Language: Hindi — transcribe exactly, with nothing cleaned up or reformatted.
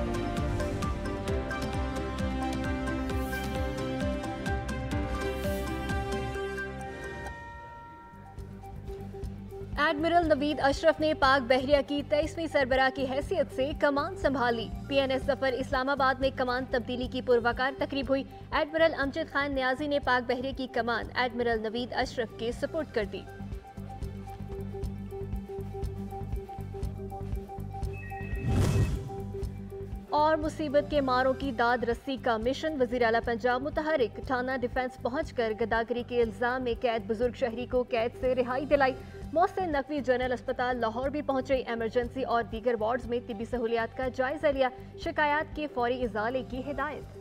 एडमिरल नवीद अशरफ ने पाक बहरिया की तेईसवीं सरबराह की हैसियत से कमान संभाली। पीएनएस जफर इस्लामाबाद में कमान तब्दीली की पुरवकार तकरीब हुई। एडमिरल अमजद खान न्याजी ने पाक बहरिया की कमान एडमिरल नवीद अशरफ के सुपुर्द कर दी। और मुसीबत के मारों की दाद रस्सी का मिशन। वज़ीर आला पंजाब मुतहरिक थाना डिफेंस पहुंचकर गदागरी के इल्जाम में कैद बुजुर्ग शहरी को कैद से रिहाई दिलाई। मोहसिन नकवी जनरल अस्पताल लाहौर भी पहुंचे। एमरजेंसी और दीगर वार्ड्स में तिबी सहूलियात का जायजा लिया। शिकायत के फौरी इजाले की हिदायत।